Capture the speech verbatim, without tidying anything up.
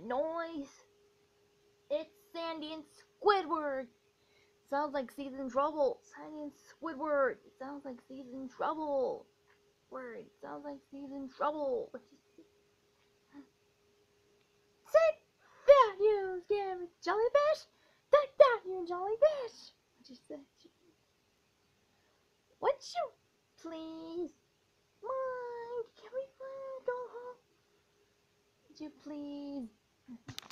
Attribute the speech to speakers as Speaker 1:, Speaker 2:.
Speaker 1: that noise? It's Sandy and Squidward. Sounds like he's in trouble. Sandy and Squidward. It sounds like he's in trouble. Word. Sounds like he's in trouble. Take that, you scary jellyfish! Take that, you jellyfish! What you say? Would you please? Mike, can we go home? Would you please?